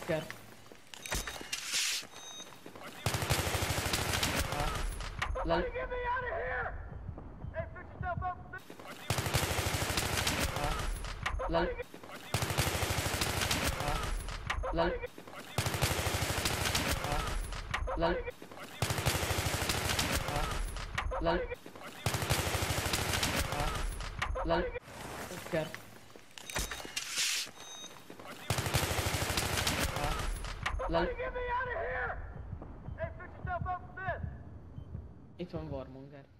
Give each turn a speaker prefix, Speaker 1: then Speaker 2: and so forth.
Speaker 1: Oscar. Lal.
Speaker 2: Get me out of here! Hey, fix yourself up.
Speaker 1: Lal. Lal. Lal. Lal. Lal. Oscar. Lal.
Speaker 2: Get me out of here! Hey, fix yourself up, Smith.
Speaker 1: Itt van Warmonger.